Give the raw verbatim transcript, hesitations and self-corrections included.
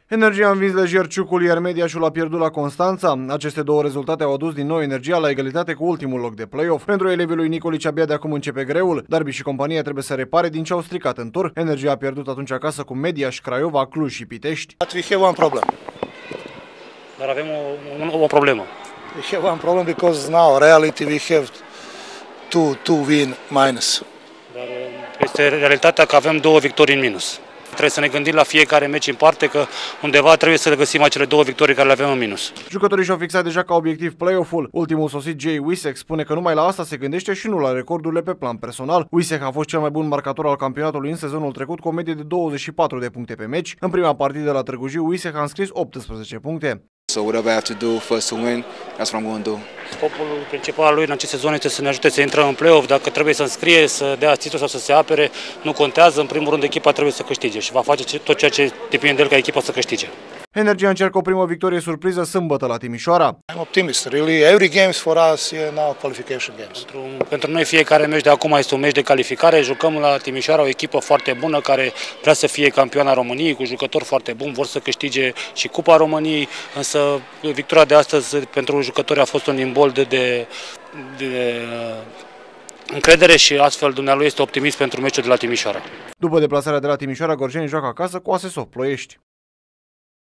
Energia a învins lejer Ciucul, iar Mediașul a pierdut la Constanța. Aceste două rezultate au adus din nou Energia la egalitate cu ultimul loc de play-off. Pentru elevii lui Nicolici abia de acum începe greul. Derby și compania trebuie să repare din ce au stricat în tur. Energia a pierdut atunci acasă cu Mediaș, Craiova, Cluj și Pitești. We have one problem. Dar avem o, o, o problemă. We have one problem because now reality we have two two win minus. Dar este realitatea că avem două victorii în minus. Trebuie să ne gândim la fiecare meci în parte că undeva trebuie să le găsim acele două victorii care le avem în minus. Jucătorii și-au fixat deja ca obiectiv play-off-ul. Ultimul sosit, Jay Wisek, spune că numai la asta se gândește și nu la recordurile pe plan personal. Wisek a fost cel mai bun marcator al campionatului în sezonul trecut cu o medie de douăzeci și patru de puncte pe meci. În prima partidă la Târgu Jiu, Wisek a înscris optsprezece puncte. So whatever I have to do first to win, that's what I'm going to do. Scopul principal al lui în acest sezon este să ne ajute să intrăm în play-off. Dacă trebuie să înscrie, să dea asisturi sau să se apere, nu contează. În primul rând, echipa trebuie să câștige și va face tot ceea ce depinde de el ca echipa să câștige. Energia încearcă o primă victorie surpriză sâmbătă la Timișoara. I'm optimist, really. Every game for us is now qualification games. Pentru, pentru noi fiecare meci de acum este un meci de calificare. Jucăm la Timișoara, o echipă foarte bună care vrea să fie campioana României, cu jucători foarte buni, vor să câștige și Cupa României, însă victoria de astăzi pentru jucători a fost un imbol de, de, de încredere și astfel dumnealui este optimist pentru meciul de la Timișoara. După deplasarea de la Timișoara, gorjenii joacă acasă cu Asesov Ploiești.